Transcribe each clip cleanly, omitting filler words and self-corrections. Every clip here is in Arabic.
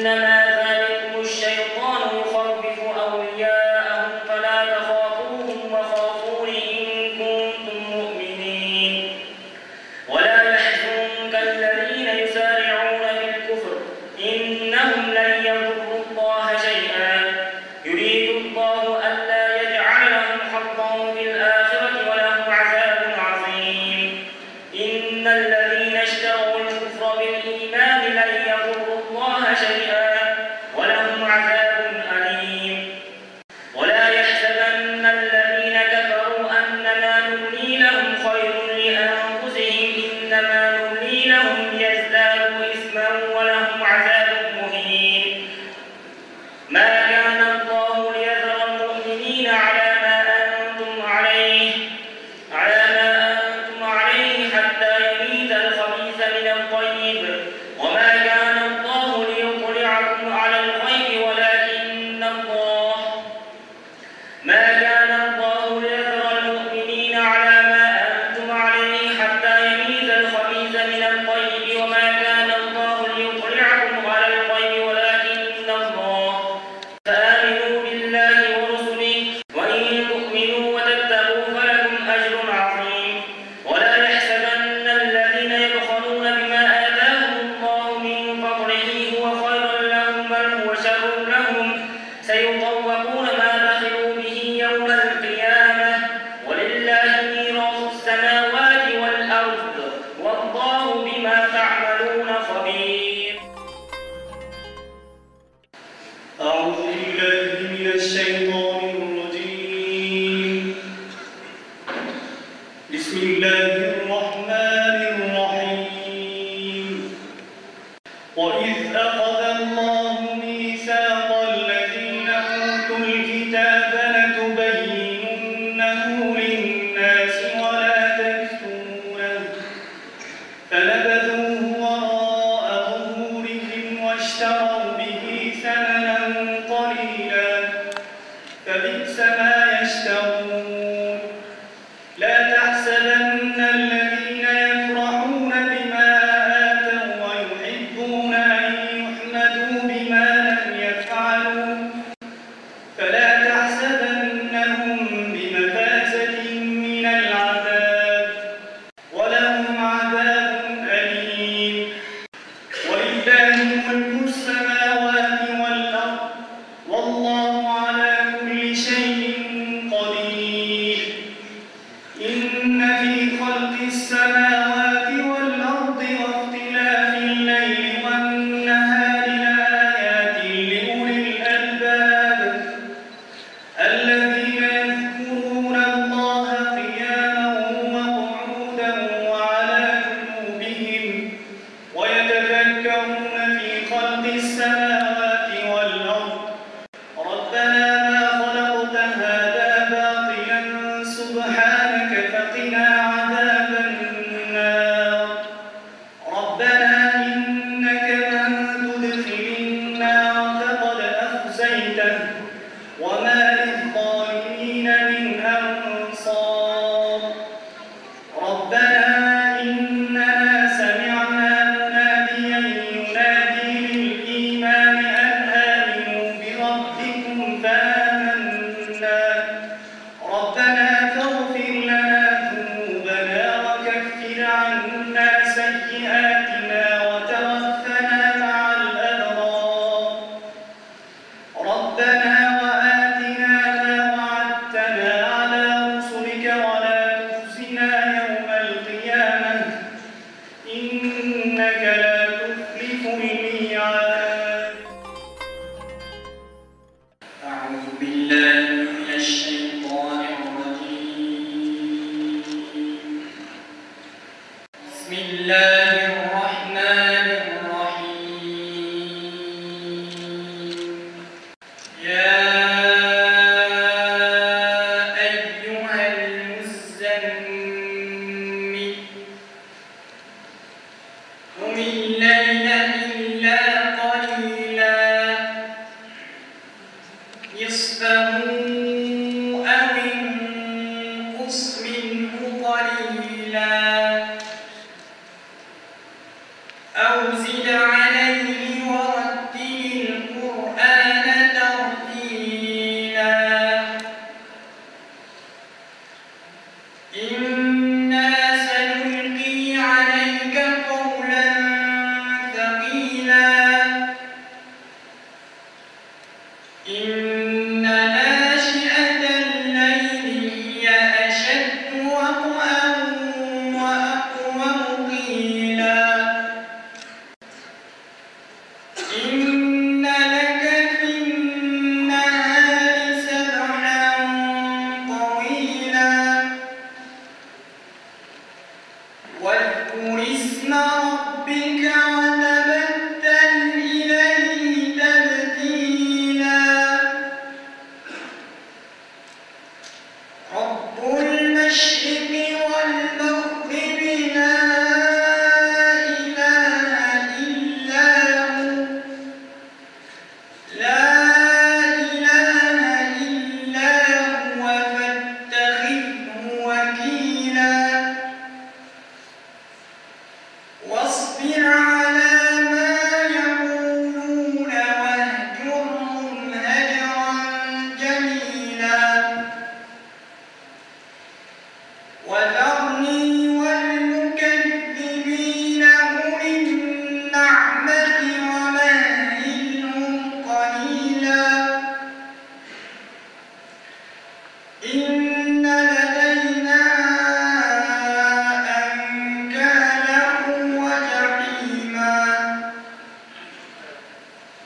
إننا سمعنا مناديا ينادي للإيمان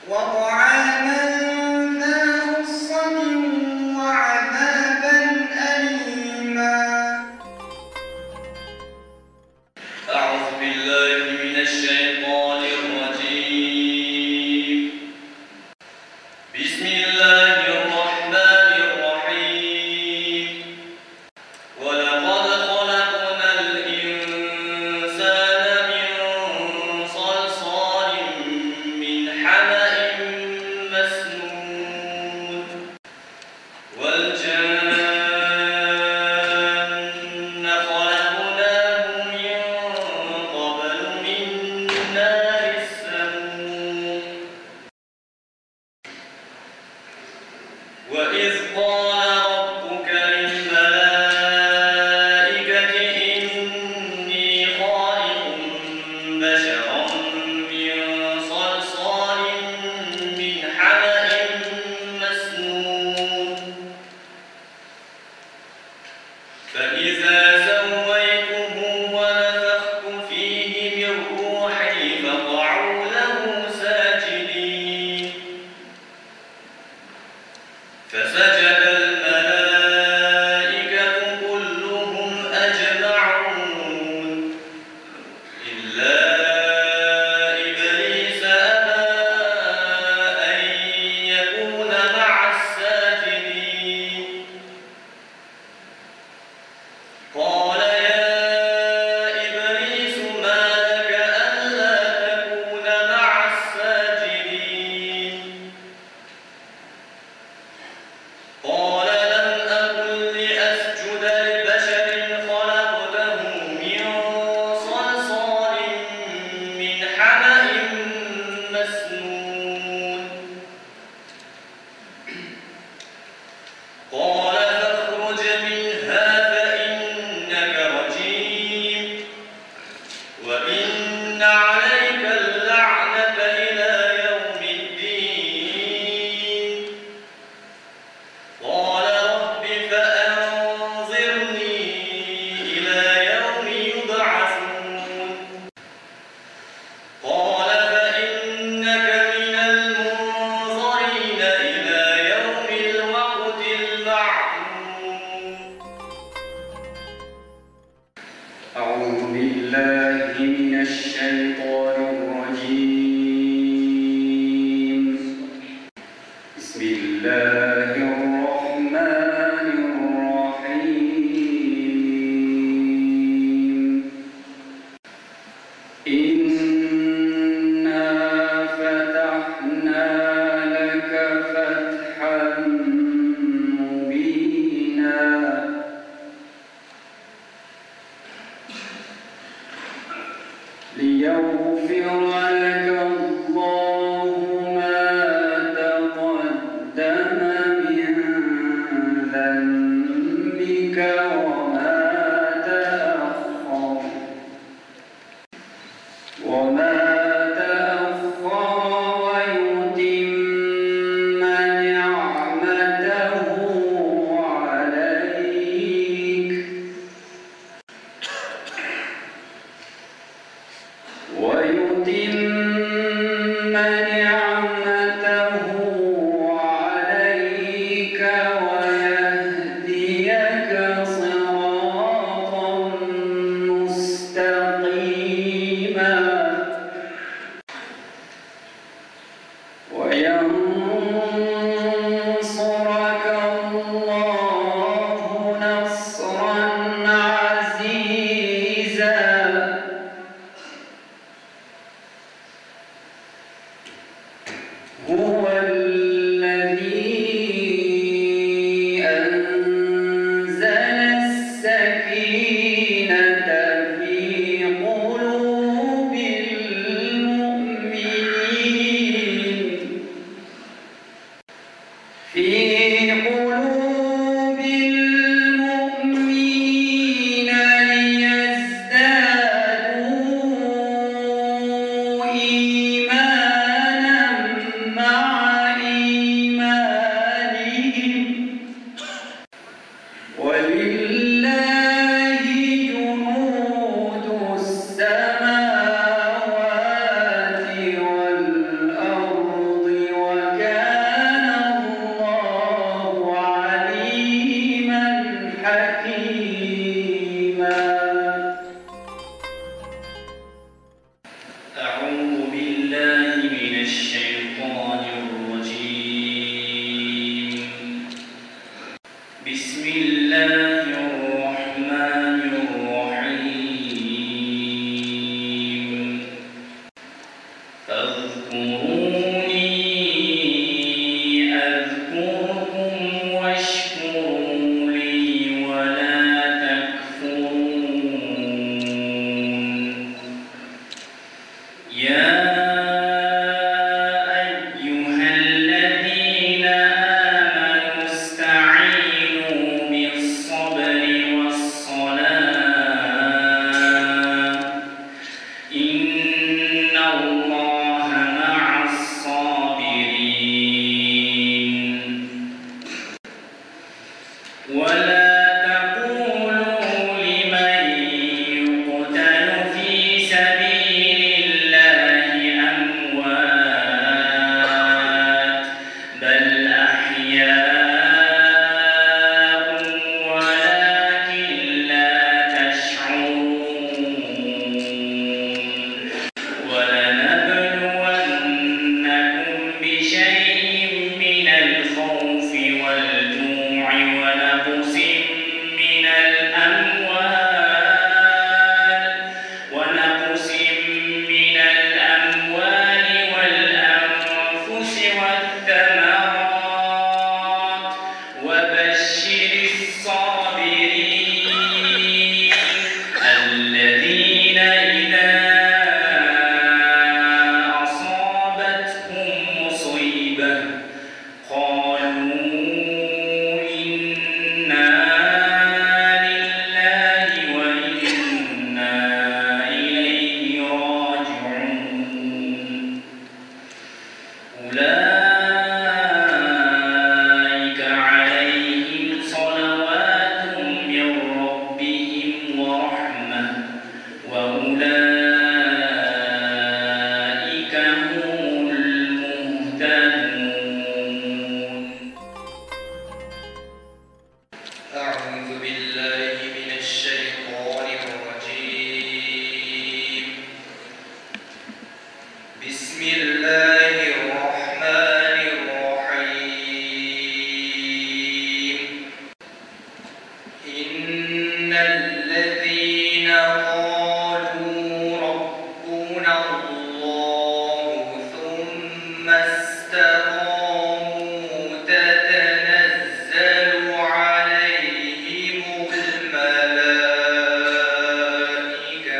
وطعاما ذا غصة وعذابا أليما. أعوذ بالله من الشيطان الرجيم. بسم الله الرحمن الرحيم. ولقد خلقنا الإنسان من صلصال من حمأ مسنون والجان خلقناه من قبل من نار السموم. وإذ قال ربك للملائكة إني خالق بشرا من صلصال من حمأ مسنون فإذا سويته ونفخت فيه من روحي فقعوا له ساجدين. فسجد الملائكة كلهم أجمعون إلا إبليس أبى أن يكون مع الساجدين. قال يا إبليس ما لك ألا تكون مع الساجدين؟ قال لم أكن لأسجد لبشر خلقته من صلصال من حمأ مسنون. قال فاخرج منها فإنك رجيم وإن عليك اللعنة إلى يوم الدين. قال رب فأنظرني إلى يوم يبعثون. قال فإنك من المنظرين إلى يوم الوقت المعلوم. أعوذ بالله من الشيطان الرجيم. بسم الله الرحمن الرحيم. إنا فتحنا لك فتحا مبينا ليغفر لك الله ما تقدم من ذنبك وما تأخر ويتم نعمته عليك ويهديك صراطا مستقيما وينصرك الله نصرا عزيزا. هو الذي أنزل السكينة في قلوب المؤمنين ليزدادوا إيمانا مع أولئك عليهم صلوات من ربهم ورحمة وأولئك هم المهتدون. أعوذ بالله من الشيطان الرجيم. بسم الله الرحمن الرحيم. إن الذين قالوا ربنا الله ثم استقاموا تتنزل عليهم الملائكة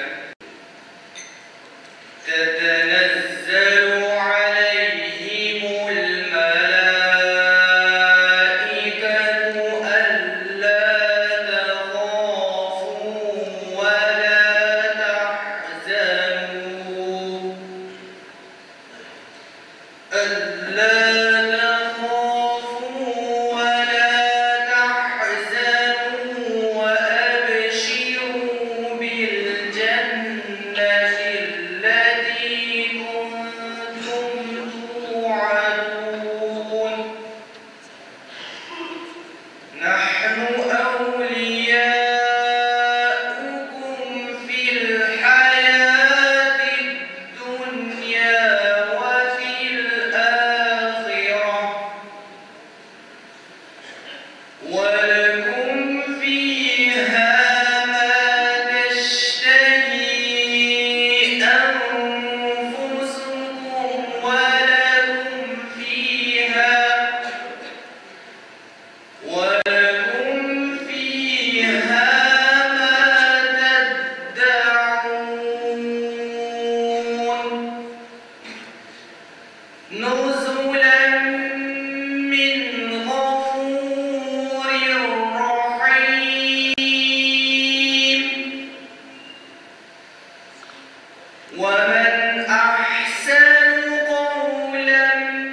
ومن أحسن قولا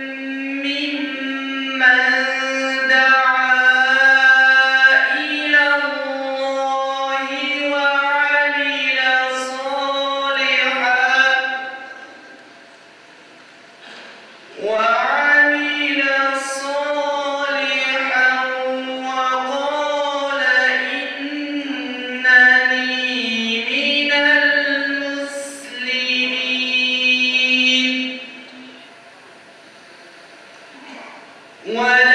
ممن دعا إلى الله وعمل صالحا وقال إنني من المسلمين.